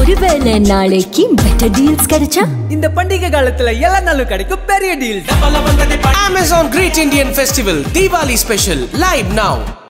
ஒருவேளை நாளைக்கு better deals கிடைச்சா இந்த பண்டிகை காலத்துல எல்லா நாளும் கிடைக்கும் பெரிய deals. Amazon Great Indian Festival Diwali Special live now.